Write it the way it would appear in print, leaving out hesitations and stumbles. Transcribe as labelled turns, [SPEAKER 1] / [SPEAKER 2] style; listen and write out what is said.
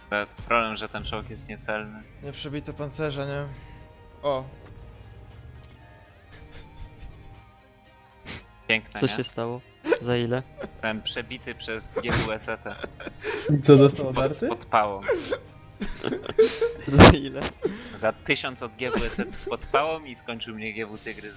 [SPEAKER 1] Problem, że ten czołg jest niecelny.
[SPEAKER 2] Nie przebito pancerza, nie? O,
[SPEAKER 1] Piękne,
[SPEAKER 3] Co
[SPEAKER 1] nie?
[SPEAKER 3] się stało? Za ile?
[SPEAKER 1] Ten przebity przez GWST
[SPEAKER 4] Co dostał darty?
[SPEAKER 1] pod pałą.
[SPEAKER 3] Za ile?
[SPEAKER 1] Za 1000 od GWST spod pałą i skończył mnie GW Tygrys